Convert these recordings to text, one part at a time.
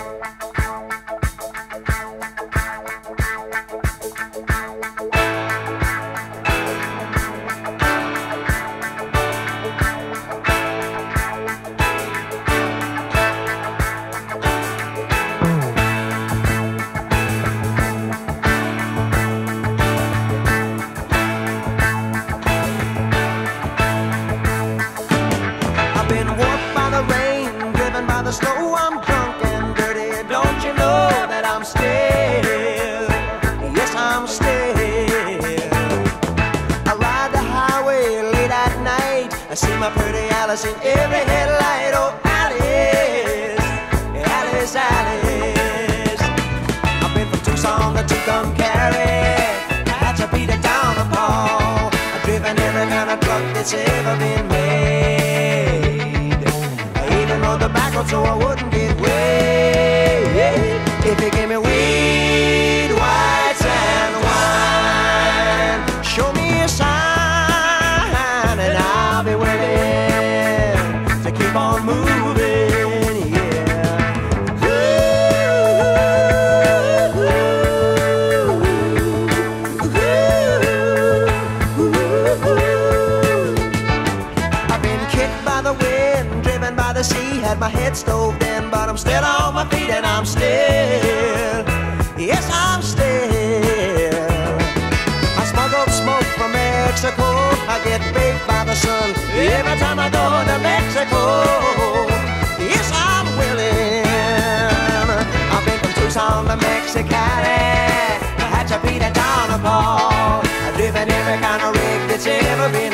Snow, I'm drunk and dirty. Don't you know that I'm still? Yes, I'm still. I ride the highway late at night. I see my pretty Alice in every headlight. Oh, Alice, Alice, Alice. I've been from Tucson to Tucumcari. I had to beat it down to Paul. I've driven every kind of truck that's ever been made. The back road so I wouldn't get way. If you give me weed, whites and wine, show me a sign and I'll be willing to keep on moving, yeah. I've been kicked by the wind, driven by the sea, had my head stoved in, but I'm still on my feet and I'm still, yes, I'm still. I smuggle smoke from Mexico, I get baked by the sun every time I go to Mexico. Yes, I'm willing. I've been from Tucson to Mexicali, I had to beat it down to Paul. I've driven every kind of rig that's ever been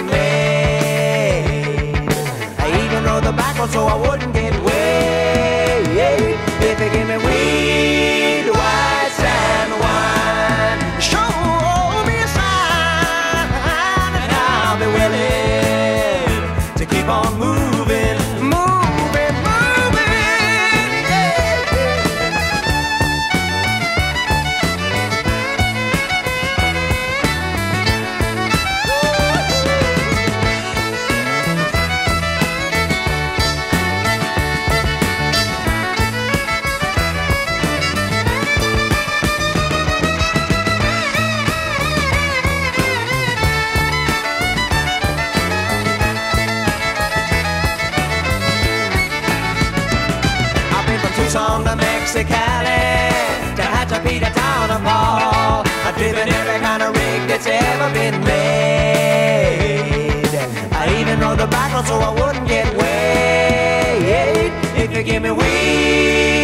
made. I even rode the back road so I wouldn't get way. If you give me weed, whites and wine, show me a sign and I'll be willing to keep on moving, moving, moving, yeah. Tucson to Mexicali, to had to beat it down to Paul. I've driven every kind of rig that's ever been made. I even rode the back road so I wouldn't get weighed. If you give me weed,